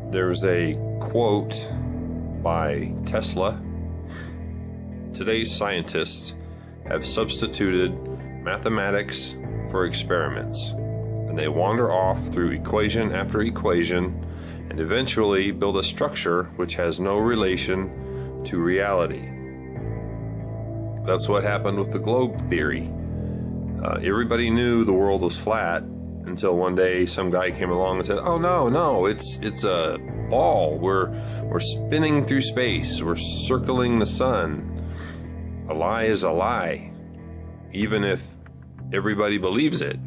There's a quote by Tesla. Today's scientists have substituted mathematics for experiments, and they wander off through equation after equation and eventually build a structure which has no relation to reality. That's what happened with the globe theory. Everybody knew the world was flat until one day some guy came along and said, "Oh no, it's a ball. We're spinning through space. We're circling the sun." A lie is a lie, even if everybody believes it.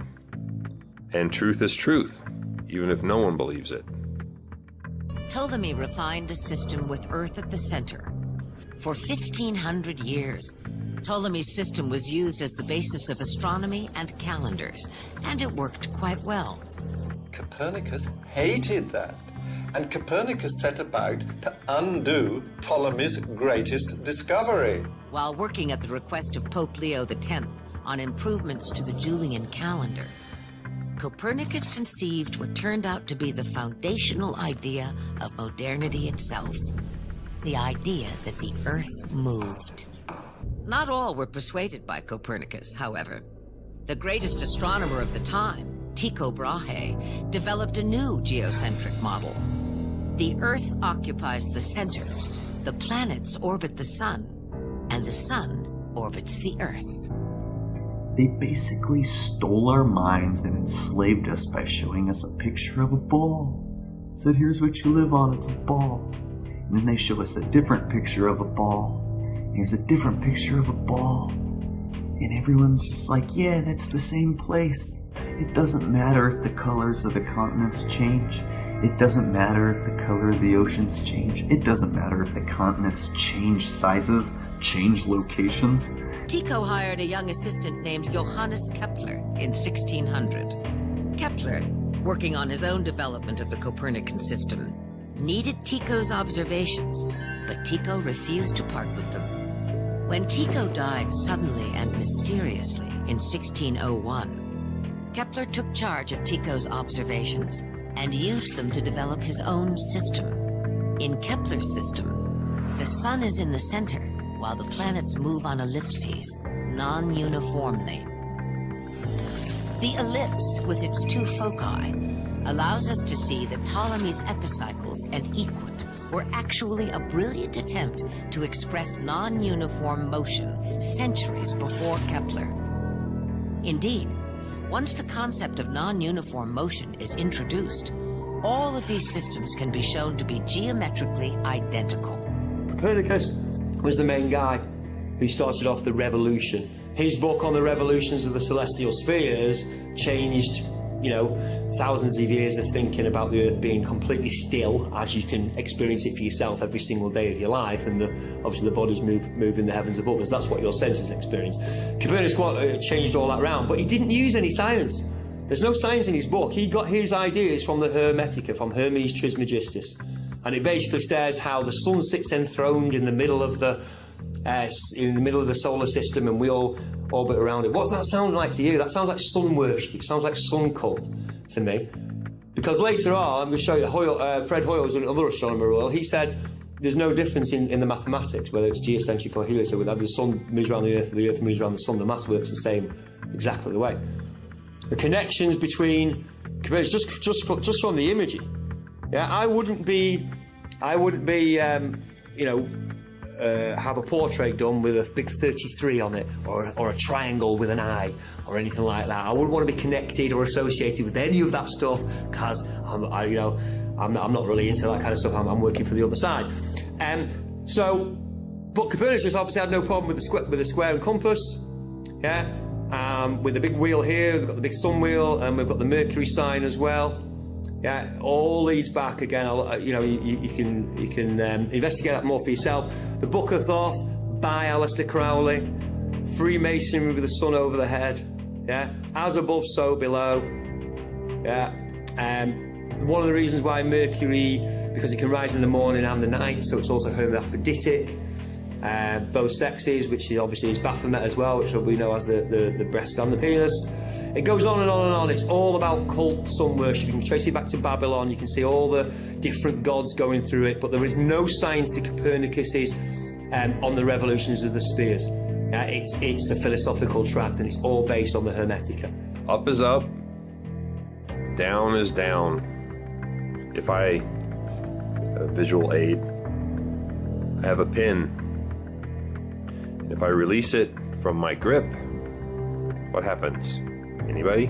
And truth is truth, even if no one believes it. Ptolemy refined a system with Earth at the center. For 1,500 years, Ptolemy's system was used as the basis of astronomy and calendars, and it worked quite well. Copernicus hated that, and Copernicus set about to undo Ptolemy's greatest discovery. While working at the request of Pope Leo X on improvements to the Julian calendar, Copernicus conceived what turned out to be the foundational idea of modernity itself. The idea that the Earth moved. Not all were persuaded by Copernicus, however. The greatest astronomer of the time, Tycho Brahe, developed a new geocentric model. The Earth occupies the center, the planets orbit the sun, and the sun orbits the Earth. They basically stole our minds and enslaved us by showing us a picture of a ball. Said, "Here's what you live on, it's a ball." And then they show us a different picture of a ball. Here's a different picture of a ball. And everyone's just like, yeah, that's the same place. It doesn't matter if the colors of the continents change. It doesn't matter if the color of the oceans change. It doesn't matter if the continents change sizes, change locations. Tycho hired a young assistant named Johannes Kepler in 1600. Kepler, working on his own development of the Copernican system, needed Tycho's observations, but Tycho refused to part with them. When Tycho died suddenly and mysteriously in 1601, Kepler took charge of Tycho's observations and used them to develop his own system. In Kepler's system, the sun is in the center, while the planets move on ellipses, non-uniformly. The ellipse, with its two foci, allows us to see that Ptolemy's epicycles and equant were actually a brilliant attempt to express non-uniform motion centuries before Kepler. Indeed, once the concept of non-uniform motion is introduced, all of these systems can be shown to be geometrically identical. Copernicus was the main guy who started off the revolution. His book on the revolutions of the celestial spheres changed, thousands of years of thinking about the Earth being completely still, as you can experience it for yourself every single day of your life, and obviously the bodies move in the heavens above us. That's what your senses experience. Copernicus changed all that around, but he didn't use any science. There's no science in his book. He got his ideas from the Hermetica, from Hermes Trismegistus, and it basically says how the sun sits enthroned in the middle of the solar system, and we all orbit around it. What's that sound like to you? That sounds like sun worship. It sounds like sun cult to me. Because later on, I'm going to show you, Fred Hoyle was another astronomer, he said there's no difference in the mathematics, whether it's geocentric or heliocentric, whether the sun moves around the Earth moves around the sun, the maths works the same, exactly the way. The connections between, just from the imaging, yeah, I wouldn't have a portrait done with a big 33 on it, or a triangle with an eye, or anything like that. I wouldn't want to be connected or associated with any of that stuff, because I'm not really into that kind of stuff. I'm working for the other side. But Copernicus obviously had no problem with the square and compass. Yeah, with the big wheel here, we've got the big sun wheel, and we've got the Mercury sign as well. Yeah, all leads back again. You can investigate that more for yourself. The Book of Thoth by Aleister Crowley, Freemasonry with the sun over the head. Yeah, as above, so below. Yeah, one of the reasons why Mercury, because it can rise in the morning and the night, so it's also hermaphroditic. Both sexes, which obviously is Baphomet as well, which we know as the breast and the penis. It goes on and on and on. It's all about cult sun worship. You can trace it back to Babylon. You can see all the different gods going through it, but there is no science to Copernicus's on the revolutions of the spheres. It's a philosophical tract, and it's all based on the Hermetica. Up is up, down is down. If I, a visual aid, I have a pin. If I release it from my grip, what happens? Anybody?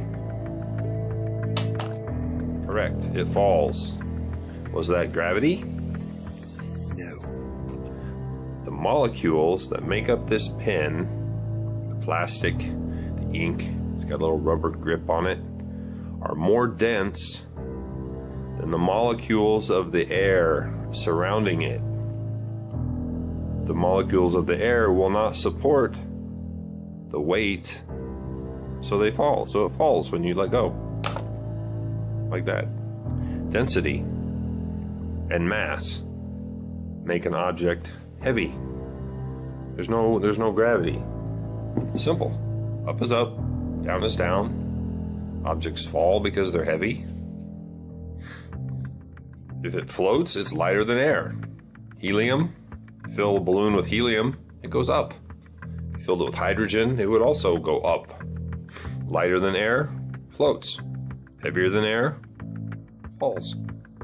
Correct, it falls. Was that gravity? No. The molecules that make up this pin, the plastic, the ink, it's got a little rubber grip on it, are more dense than the molecules of the air surrounding it. The molecules of the air will not support the weight, so they fall. So it falls when you let go. Like that. Density and mass make an object heavy. There's no gravity. Simple. Up is up, down is down. Objects fall because they're heavy. If it floats, it's lighter than air. Helium, fill a balloon with helium, it goes up. If you filled it with hydrogen, it would also go up. Lighter than air, floats. Heavier than air, falls.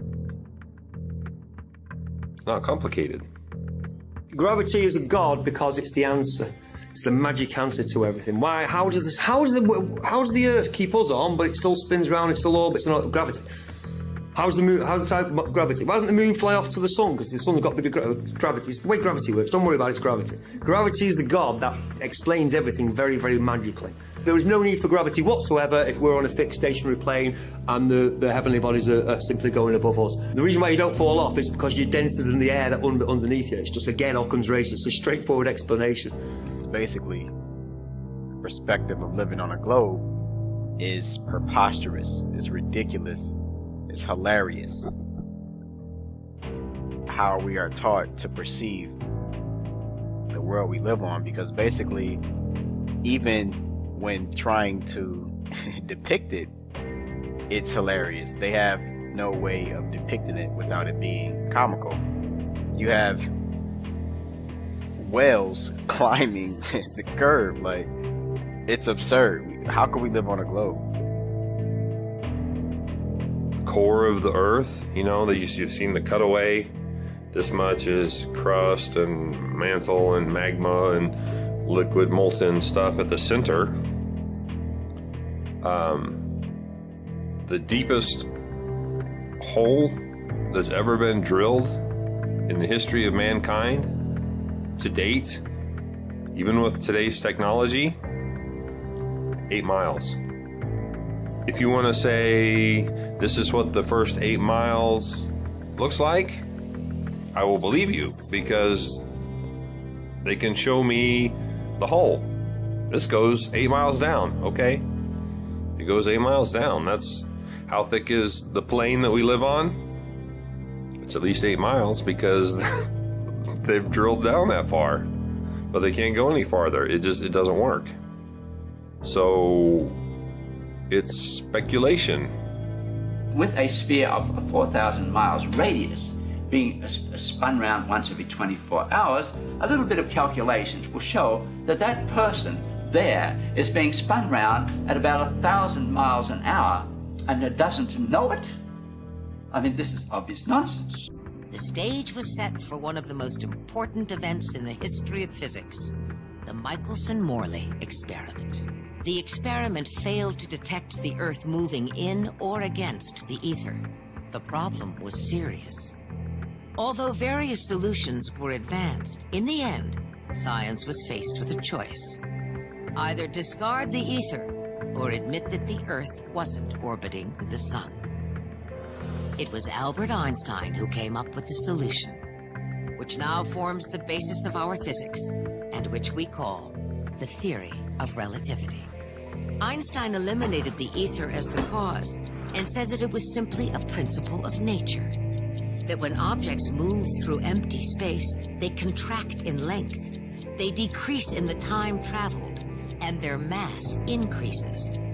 It's not complicated. Gravity is a god because it's the answer. It's the magic answer to everything. Why? How does the Earth keep us on, but it still spins around, it still orbits, and not gravity? How's the moon? How's the type of gravity? Why doesn't the moon fly off to the sun? Because the sun's got bigger gravity. It's the way gravity works. Don't worry about it, it's gravity. Gravity is the god that explains everything very, very magically. There is no need for gravity whatsoever if we're on a fixed stationary plane and the heavenly bodies are simply going above us. The reason why you don't fall off is because you're denser than the air that underneath you. It's just, again, Occam's razor. It's a straightforward explanation. Basically, the perspective of living on a globe is preposterous, it's ridiculous, it's hilarious. How we are taught to perceive the world we live on, because basically, even when trying to depict it, it's hilarious. They have no way of depicting it without it being comical. You have whales climbing the curve, like, it's absurd. How can we live on a globe? Core of the Earth, you know, that you've seen the cutaway. This much is crust and mantle and magma and liquid molten stuff at the center. The deepest hole that's ever been drilled in the history of mankind to date, even with today's technology, 8 miles. If you want to say this is what the first 8 miles looks like, I will believe you, because they can show me the hole. This goes 8 miles down, okay? It goes 8 miles down. That's how thick is the plane that we live on? It's at least 8 miles, because they've drilled down that far, but they can't go any farther. It doesn't work. So it's speculation. With a sphere of 4,000 miles radius being spun round once every 24 hours, a little bit of calculations will show that that person there is being spun round at about 1,000 miles an hour, and it doesn't know it. I mean, this is obvious nonsense. The stage was set for one of the most important events in the history of physics, the Michelson-Morley experiment. The experiment failed to detect the Earth moving in or against the ether. The problem was serious. Although various solutions were advanced, in the end, science was faced with a choice. Either discard the ether or admit that the Earth wasn't orbiting the sun. It was Albert Einstein who came up with the solution, which now forms the basis of our physics, and which we call the theory of relativity. Einstein eliminated the ether as the cause and said that it was simply a principle of nature, that when objects move through empty space, they contract in length, they decrease in the time traveled, and their mass increases.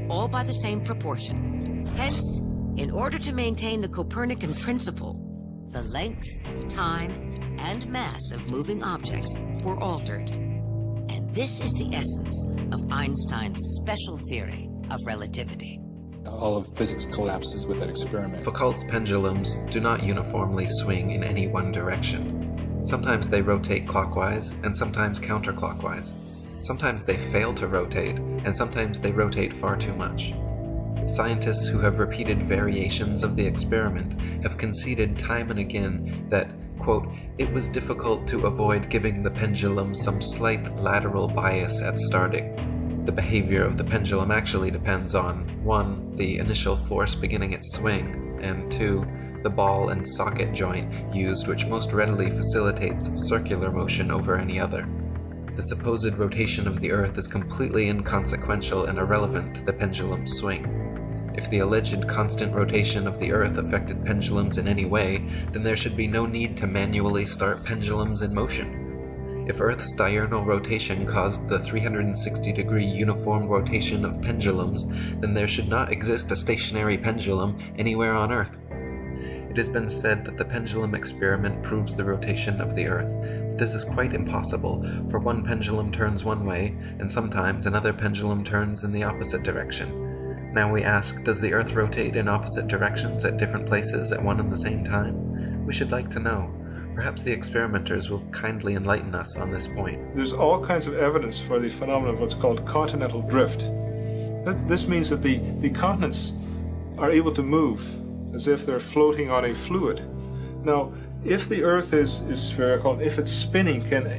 all by the same proportion. Hence, in order to maintain the Copernican principle, the length, time, and mass of moving objects were altered. And this is the essence of Einstein's special theory of relativity. All of physics collapses with that experiment. Foucault's pendulums do not uniformly swing in any one direction. Sometimes they rotate clockwise and sometimes counterclockwise. Sometimes they fail to rotate, and sometimes they rotate far too much. Scientists who have repeated variations of the experiment have conceded time and again that, quote, it was difficult to avoid giving the pendulum some slight lateral bias at starting. The behavior of the pendulum actually depends on 1. The initial force beginning its swing, and 2. The ball and socket joint used, which most readily facilitates circular motion over any other. The supposed rotation of the Earth is completely inconsequential and irrelevant to the pendulum's swing. If the alleged constant rotation of the Earth affected pendulums in any way, then there should be no need to manually start pendulums in motion. If Earth's diurnal rotation caused the 360-degree uniform rotation of pendulums, then there should not exist a stationary pendulum anywhere on Earth. It has been said that the pendulum experiment proves the rotation of the Earth, but this is quite impossible, for one pendulum turns one way, and sometimes another pendulum turns in the opposite direction. Now we ask, does the Earth rotate in opposite directions at different places at one and the same time? We should like to know. Perhaps the experimenters will kindly enlighten us on this point. There's all kinds of evidence for the phenomenon of what's called continental drift. This means that the continents are able to move as if they're floating on a fluid. Now, if the Earth is spherical, if it's spinning,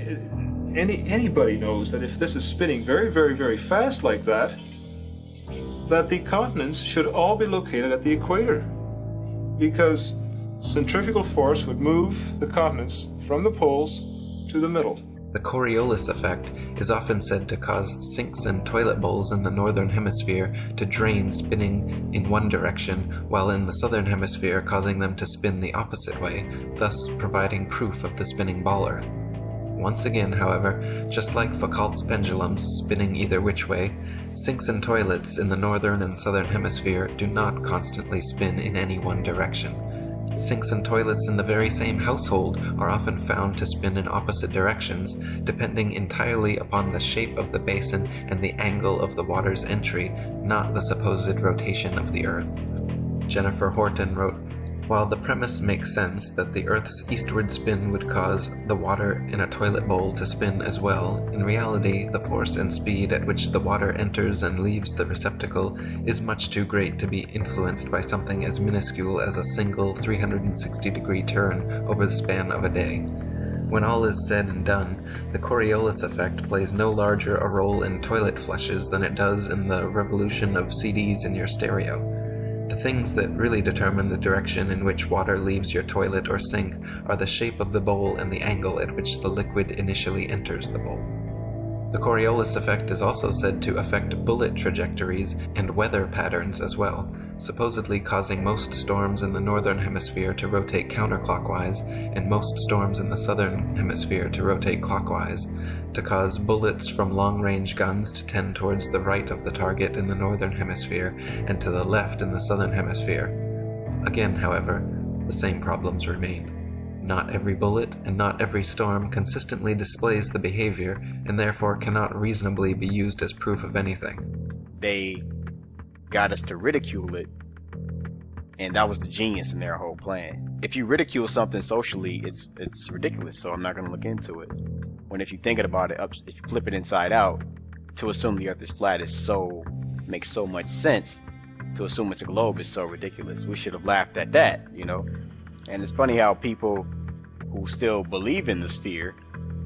anybody knows that if this is spinning very, very, very fast like that the continents should all be located at the equator, because centrifugal force would move the continents from the poles to the middle. The Coriolis effect is often said to cause sinks and toilet bowls in the northern hemisphere to drain spinning in one direction, while in the southern hemisphere causing them to spin the opposite way, thus providing proof of the spinning ball Earth. Once again, however, just like Foucault's pendulums spinning either which way, sinks and toilets in the northern and southern hemisphere do not constantly spin in any one direction. Sinks and toilets in the very same household are often found to spin in opposite directions, depending entirely upon the shape of the basin and the angle of the water's entry, not the supposed rotation of the Earth. Jennifer Horton wrote, while the premise makes sense that the Earth's eastward spin would cause the water in a toilet bowl to spin as well, in reality the force and speed at which the water enters and leaves the receptacle is much too great to be influenced by something as minuscule as a single 360-degree turn over the span of a day. When all is said and done, the Coriolis effect plays no larger a role in toilet flushes than it does in the revolution of CDs in your stereo. The things that really determine the direction in which water leaves your toilet or sink are the shape of the bowl and the angle at which the liquid initially enters the bowl. The Coriolis effect is also said to affect bullet trajectories and weather patterns as well, supposedly causing most storms in the northern hemisphere to rotate counterclockwise and most storms in the southern hemisphere to rotate clockwise, to cause bullets from long-range guns to tend towards the right of the target in the northern hemisphere and to the left in the southern hemisphere. Again, however, the same problems remain. Not every bullet and not every storm consistently displays the behavior and therefore cannot reasonably be used as proof of anything. They got us to ridicule it, and that was the genius in their whole plan. If you ridicule something socially, it's ridiculous, so I'm not going to look into it. When if you thinking about it, if you flip it inside out, to assume the Earth is flat makes so much sense. To assume it's a globe is so ridiculous. We should have laughed at that, you know. And it's funny how people who still believe in the sphere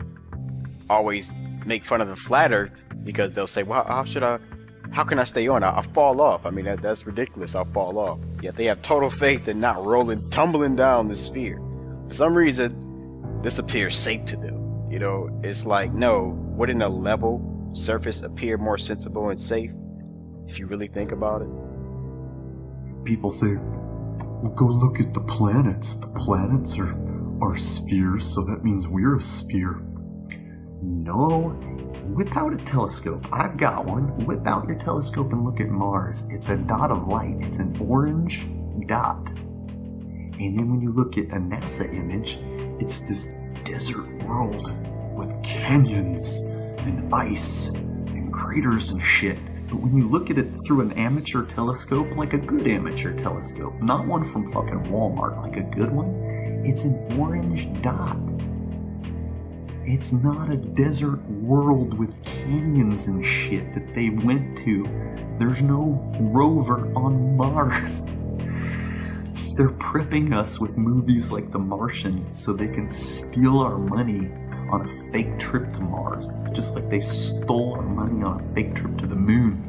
always make fun of the flat Earth, because they'll say, well, how can I stay on? I'll fall off. I mean, that's ridiculous. I'll fall off. Yet they have total faith in not tumbling down the sphere. For some reason, this appears safe to them. You know, it's like, no, wouldn't a level surface appear more sensible and safe if you really think about it? People say, well, go look at the planets. The planets are spheres, so that means we're a sphere. No, whip out a telescope. I've got one. Whip out your telescope and look at Mars. It's a dot of light. It's an orange dot. And then when you look at a NASA image, it's this desert world with canyons and ice and craters and shit. But when you look at it through an amateur telescope, like a good amateur telescope, not one from fucking Walmart, like a good one, it's an orange dot. It's not a desert world with canyons and shit that they went to. There's no rover on Mars. They're prepping us with movies like The Martian so they can steal our money on a fake trip to Mars, just like they stole our money on a fake trip to the moon.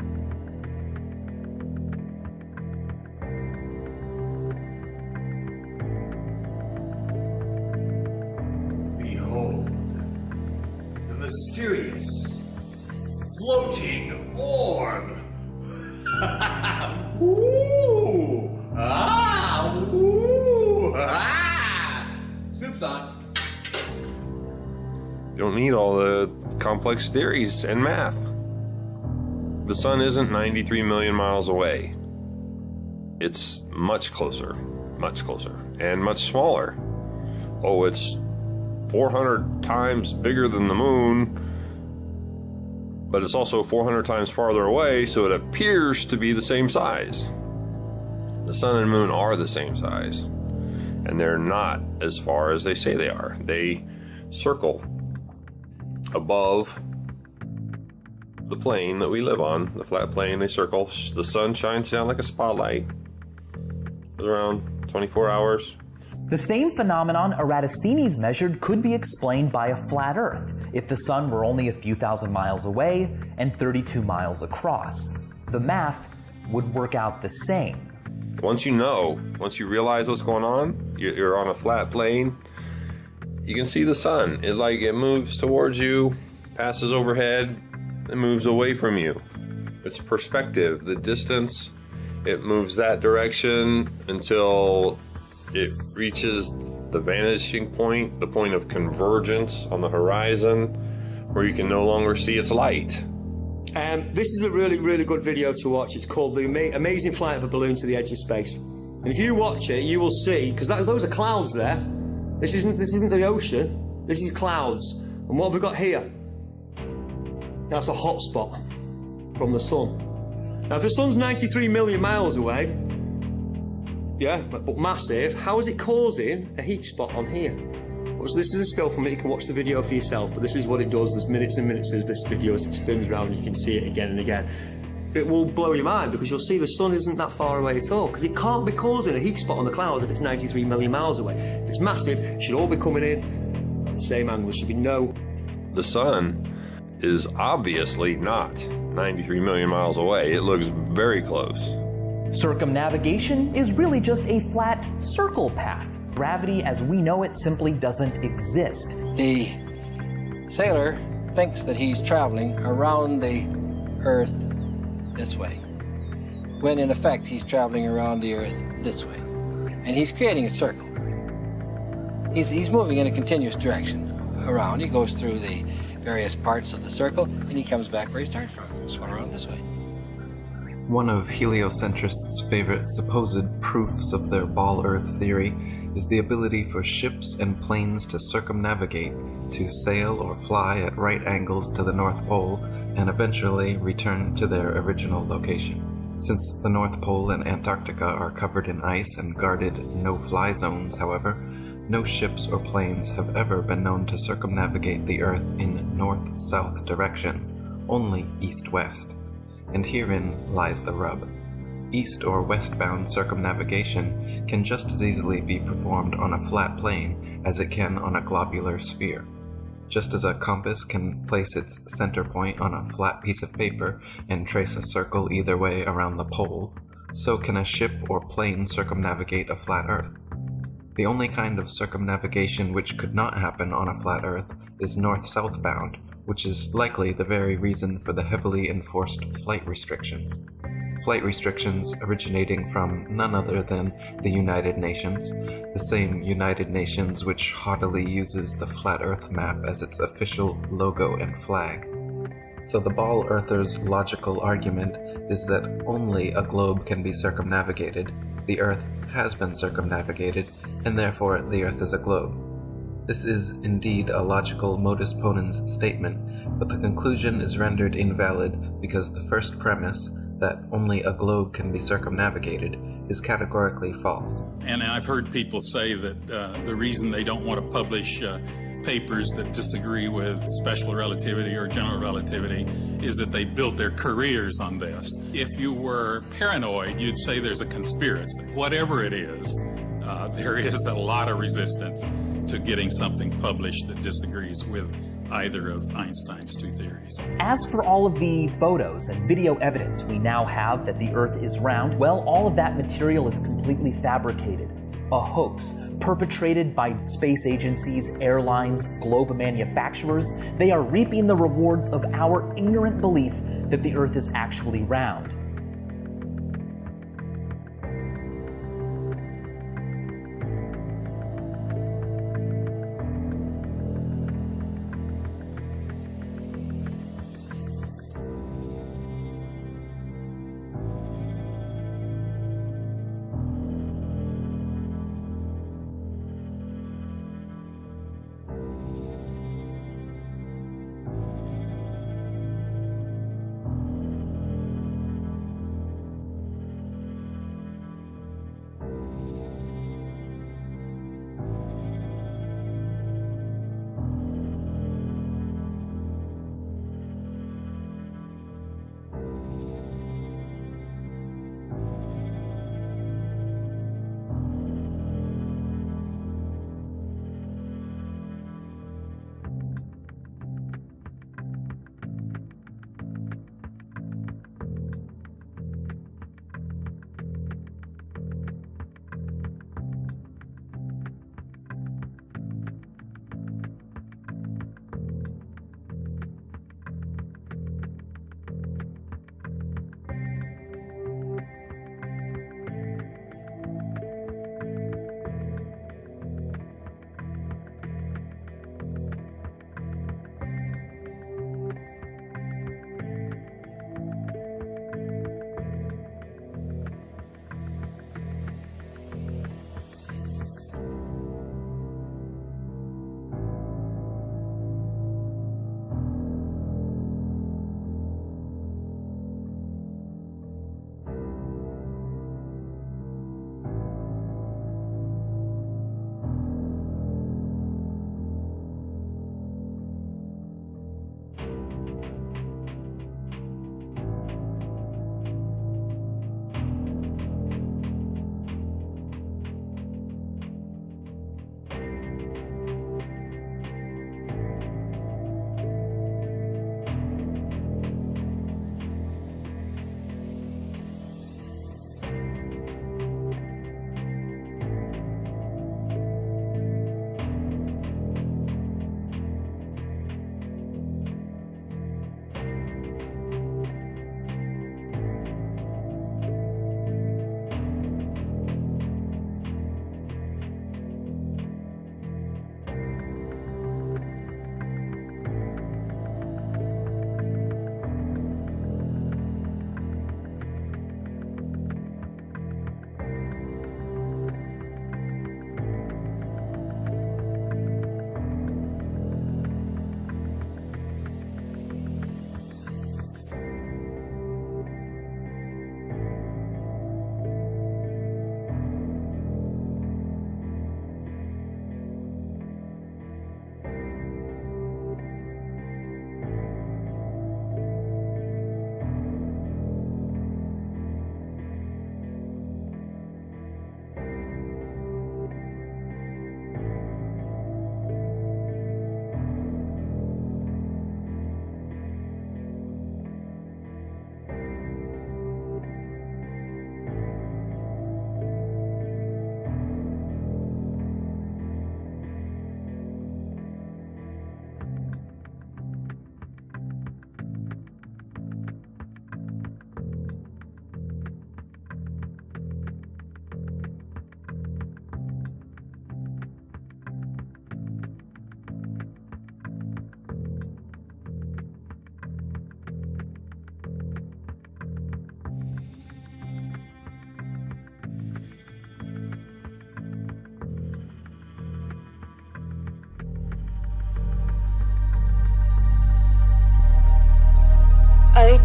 Behold, the mysterious floating orb. Ooh! Ah! Ooh! Ah! Soup's on. You don't need all the complex theories and math. The sun isn't 93 million miles away. It's much closer, and much smaller. Oh, it's 400 times bigger than the moon, but it's also 400 times farther away, so it appears to be the same size. The sun and moon are the same size, and they're not as far as they say they are. They circle above the plane that we live on, the flat plane. They circle. The sun shines down like a spotlight. It's around 24 hours. The same phenomenon Eratosthenes measured could be explained by a flat Earth if the sun were only a few thousand miles away and 32 miles across. The math would work out the same. Once you realize what's going on, you're on a flat plane, you can see the sun. It's like it moves towards you, passes overhead, and moves away from you. It's perspective, the distance. It moves that direction until it reaches the vanishing point, the point of convergence on the horizon, where you can no longer see its light. This is a really, really good video to watch. It's called The Amazing Flight of a Balloon to the Edge of Space. And if you watch it, you will see, because those are clouds there. This isn't the ocean. This is clouds. And what have we got here? That's a hot spot from the sun. Now, if the sun's 93 million miles away, yeah, but massive, how is it causing a heat spot on here? Well, this is a still from it. You can watch the video for yourself, but this is what it does. There's minutes and minutes of this video as it spins around, and you can see it again and again. It will blow your mind because you'll see the sun isn't that far away at all, because it can't be causing a heat spot on the clouds if it's 93 million miles away. If it's massive, it should all be coming in at the same angle. There should be no... The sun is obviously not 93 million miles away. It looks very close. Circumnavigation is really just a flat circle path. Gravity as we know it simply doesn't exist. The sailor thinks that he's traveling around the Earth this way, when in effect he's traveling around the Earth this way. And he's creating a circle. He's moving in a continuous direction around. He goes through the various parts of the circle, and he comes back where he started from. Swim around this way. One of heliocentrists' favorite supposed proofs of their ball Earth theory is the ability for ships and planes to circumnavigate, to sail or fly at right angles to the North Pole, and eventually return to their original location. Since the North Pole and Antarctica are covered in ice and guarded no-fly zones, however, no ships or planes have ever been known to circumnavigate the Earth in north-south directions, only east-west. And herein lies the rub. East or westbound circumnavigation can just as easily be performed on a flat plane as it can on a globular sphere. Just as a compass can place its center point on a flat piece of paper and trace a circle either way around the pole, so can a ship or plane circumnavigate a flat Earth. The only kind of circumnavigation which could not happen on a flat Earth is north-south bound, which is likely the very reason for the heavily enforced flight restrictions. Flight restrictions originating from none other than the United Nations, the same United Nations which haughtily uses the flat Earth map as its official logo and flag. So the ball earther's logical argument is that only a globe can be circumnavigated. The Earth has been circumnavigated, and therefore the Earth is a globe. This is indeed a logical modus ponens statement, but the conclusion is rendered invalid because the first premise, that only a globe can be circumnavigated, is categorically false. And I've heard people say that the reason they don't want to publish papers that disagree with special relativity or general relativity is that they built their careers on this. If you were paranoid, you'd say there's a conspiracy. Whatever it is, there is a lot of resistance to getting something published that disagrees with either of Einstein's two theories. As for all of the photos and video evidence we now have that the Earth is round, well, all of that material is completely fabricated. A hoax perpetrated by space agencies, airlines, globe manufacturers. They are reaping the rewards of our ignorant belief that the Earth is actually round.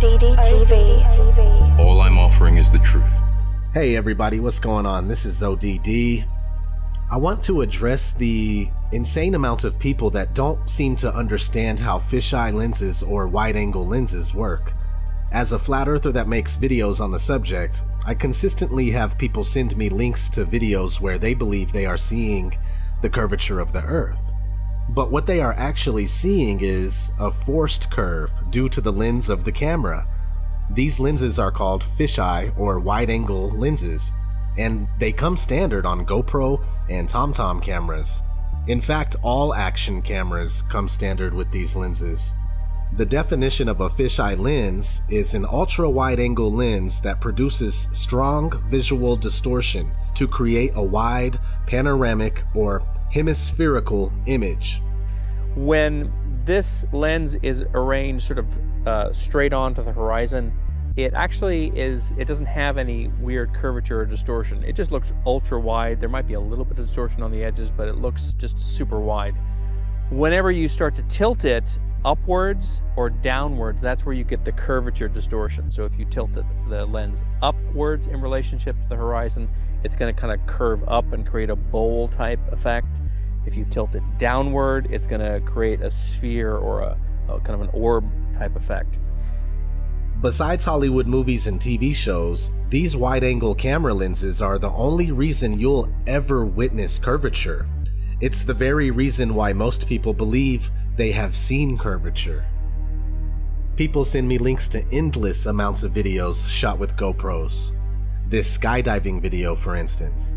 ODD TV. All I'm offering is the truth. Hey everybody, what's going on? This is ODD. I want to address the insane amount of people that don't seem to understand how fisheye lenses or wide-angle lenses work. As a flat earther that makes videos on the subject, I consistently have people send me links to videos where they believe they are seeing the curvature of the earth. But what they are actually seeing is a forced curve due to the lens of the camera. These lenses are called fisheye or wide-angle lenses, and they come standard on GoPro and TomTom cameras. In fact, all action cameras come standard with these lenses. The definition of a fisheye lens is an ultra-wide-angle lens that produces strong visual distortion to create a wide, panoramic, or hemispherical image. When this lens is arranged sort of straight on to the horizon, it actually it doesn't have any weird curvature or distortion. It just looks ultra wide. There might be a little bit of distortion on the edges, but it looks just super wide. Whenever you start to tilt it upwards or downwards, that's where you get the curvature distortion. So if you tilt the lens upwards in relationship to the horizon, it's going to kind of curve up and create a bowl type effect. If you tilt it downward, it's going to create a sphere or a kind of an orb type effect. Besides Hollywood movies and TV shows, these wide-angle camera lenses are the only reason you'll ever witness curvature. It's the very reason why most people believe they have seen curvature. People send me links to endless amounts of videos shot with GoPros. This skydiving video, for instance.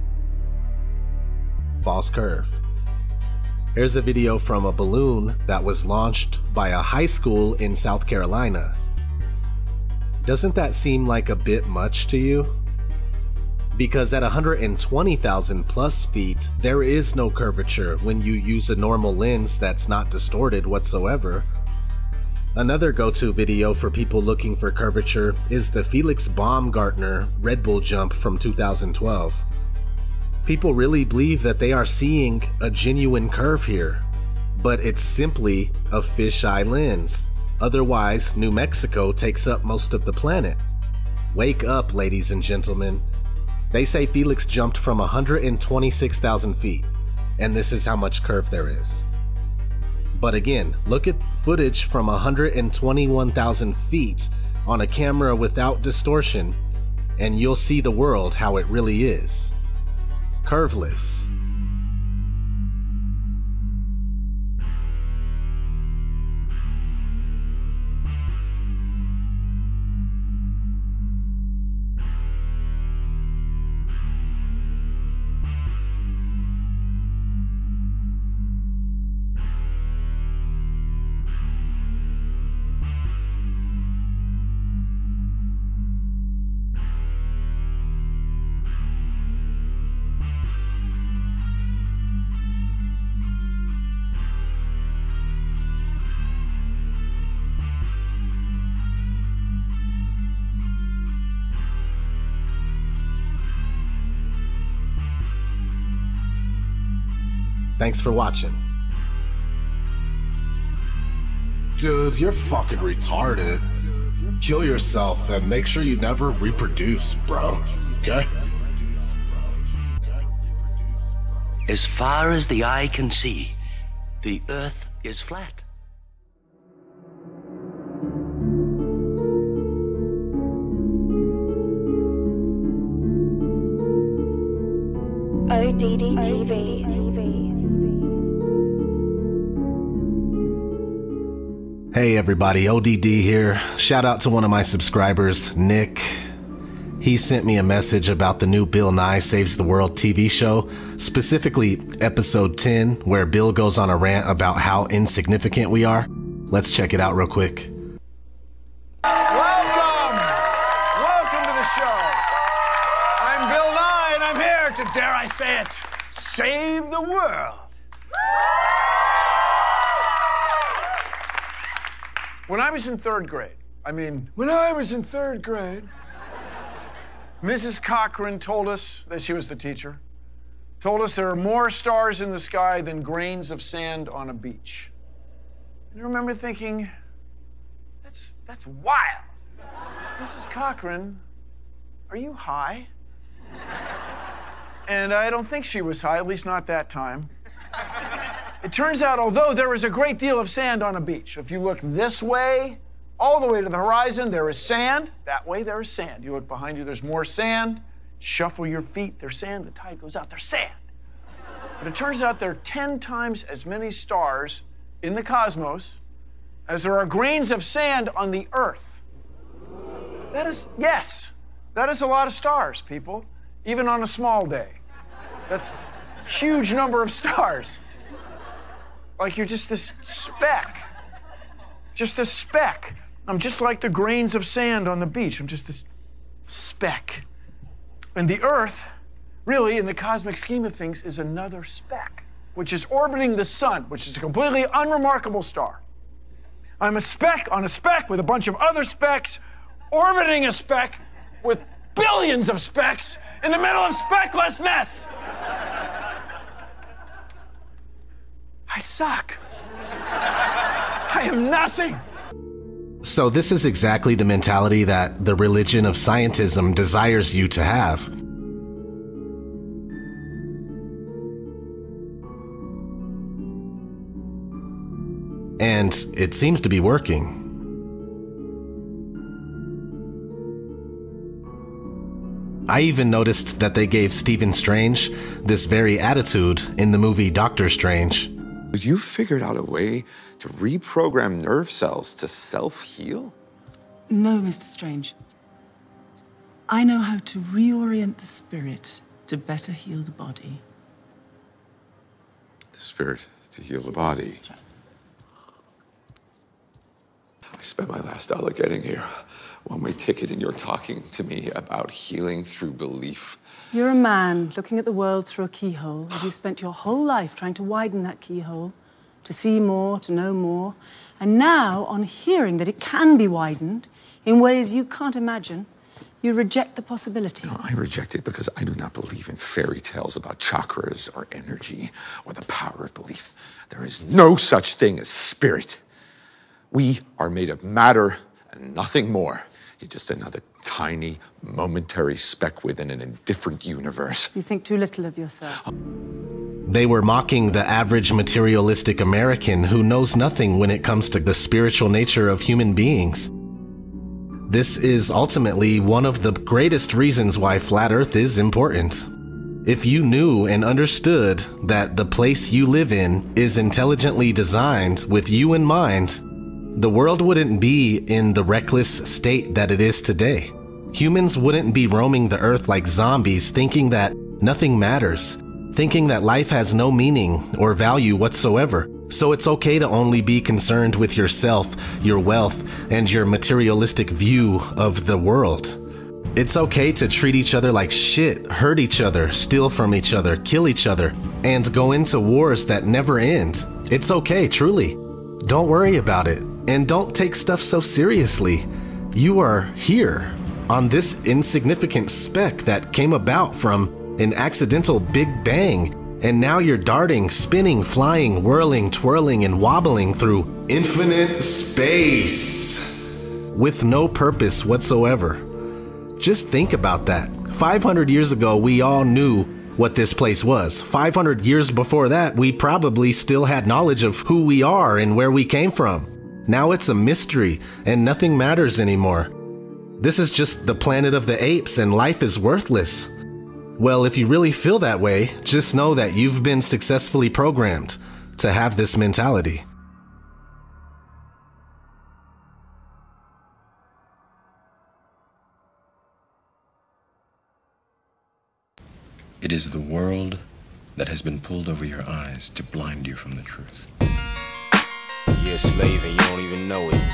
False curve. Here's a video from a balloon that was launched by a high school in South Carolina. Doesn't that seem like a bit much to you? Because at 120,000 plus feet, there is no curvature when you use a normal lens that's not distorted whatsoever. Another go-to video for people looking for curvature is the Felix Baumgartner Red Bull jump from 2012. People really believe that they are seeing a genuine curve here, but it's simply a fisheye lens. Otherwise, New Mexico takes up most of the planet. Wake up, ladies and gentlemen. They say Felix jumped from 126,000 feet, and this is how much curve there is. But again, look at footage from 121,000 feet on a camera without distortion, and you'll see the world how it really is. Curveless. Thanks for watching. Dude, you're fucking retarded. Kill yourself and make sure you never reproduce, bro. Okay? As far as the eye can see, the Earth is flat. ODD TV. Hey everybody, ODD here. Shout out to one of my subscribers, Nick. He sent me a message about the new Bill Nye Saves the World TV show, specifically episode 10, where Bill goes on a rant about how insignificant we are. Let's check it out real quick. Welcome! Welcome to the show. I'm Bill Nye, and I'm here to, dare I say it, save the world. When I was in third grade, Mrs. Cochran told us that she was the teacher, told us there are more stars in the sky than grains of sand on a beach. And I remember thinking, that That's wild. Mrs. Cochran, are you high? And I don't think she was high, at least not that time. It turns out, although there is a great deal of sand on a beach, if you look this way, all the way to the horizon, there is sand. That way, there is sand. You look behind you, there's more sand. Shuffle your feet, there's sand. The tide goes out, there's sand. But it turns out there are 10 times as many stars in the cosmos as there are grains of sand on the Earth. That is, yes, that is a lot of stars, people, even on a small day. That's a huge number of stars. Like you're just this speck. Just a speck. I'm just like the grains of sand on the beach. I'm just this speck. And the Earth, really, in the cosmic scheme of things, is another speck, which is orbiting the sun, which is a completely unremarkable star. I'm a speck on a speck with a bunch of other specks, orbiting a speck with billions of specks in the middle of specklessness. I suck. I am nothing. So this is exactly the mentality that the religion of scientism desires you to have. And it seems to be working. I even noticed that they gave Stephen Strange this very attitude in the movie Doctor Strange. You figured out a way to reprogram nerve cells to self-heal? No, Mr. Strange. I know how to reorient the spirit to better heal the body. The spirit to heal the body. I spent my last dollar getting here. One-way ticket, and you're talking to me about healing through belief. You're a man looking at the world through a keyhole, and you've spent your whole life trying to widen that keyhole, to see more, to know more. And now, on hearing that it can be widened in ways you can't imagine, you reject the possibility. No, I reject it because I do not believe in fairy tales about chakras or energy or the power of belief. There is no such thing as spirit. We are made of matter and nothing more. You're just another tiny, momentary speck within an indifferent universe. You think too little of yourself. They were mocking the average materialistic American who knows nothing when it comes to the spiritual nature of human beings. This is ultimately one of the greatest reasons why Flat Earth is important. If you knew and understood that the place you live in is intelligently designed with you in mind, the world wouldn't be in the reckless state that it is today. Humans wouldn't be roaming the earth like zombies, thinking that nothing matters, thinking that life has no meaning or value whatsoever. So it's okay to only be concerned with yourself, your wealth, and your materialistic view of the world. It's okay to treat each other like shit, hurt each other, steal from each other, kill each other, and go into wars that never end. It's okay, truly. Don't worry about it. And don't take stuff so seriously. You are here on this insignificant speck that came about from an accidental Big Bang. And now you're darting, spinning, flying, whirling, twirling, and wobbling through infinite space with no purpose whatsoever. Just think about that. 500 years ago, we all knew what this place was. 500 years before that, we probably still had knowledge of who we are and where we came from. Now it's a mystery, and nothing matters anymore. This is just the planet of the apes, and life is worthless. Well, if you really feel that way, just know that you've been successfully programmed to have this mentality. It is the world that has been pulled over your eyes to blind you from the truth. You're a slave and you don't even know it.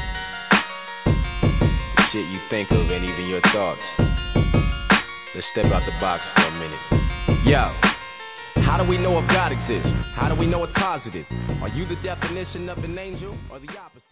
The shit you think of ain't even your thoughts. Let's step out the box for a minute. Yo, how do we know if God exists? How do we know it's positive? Are you the definition of an angel or the opposite?